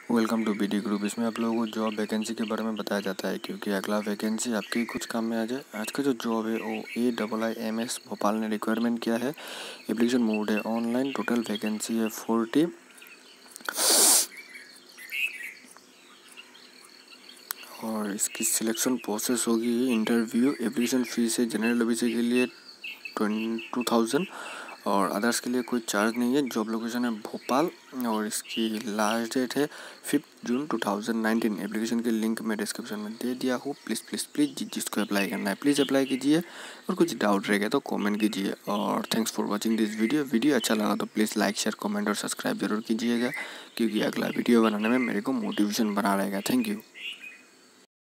Welcome to BD group. इसमें आप लोगों को जॉब वैकेंसी के बारे में बताया जाता है क्योंकि अगला वैकेंसी आपके कुछ काम में आ जाए। आज का जो जॉब है वो AIIMS भोपाल ने रिक्वायरमेंट किया है। एप्लीकेशन मोड है ऑनलाइन। टोटल वैकेंसी है 40 और इसकी सिलेक्शन प्रोसेस होगी इंटरव्यू। एप्लीकेशन फीस है जनरल ओबीसी के लिए 22,000 और अदर्स के लिए कोई चार्ज नहीं है। जॉब लोकेशन है भोपाल और इसकी लास्ट डेट है 5 जून 2019। एप्लीकेशन के लिंक मैं डिस्क्रिप्शन में दे दिया हूँ। प्लीज़ जिसको अप्लाई करना है प्लीज़ अप्लाई कीजिए और कुछ डाउट रहेगा तो कमेंट कीजिए। और thanks for watching this video अच्छा लगा तो प्लीज़ लाइक शेयर कमेंट और सब्सक्राइब जरूर कीजिएगा क्योंकि अगला वीडियो बनाने में मेरे को मोटिवेशन बना रहेगा। Thank you.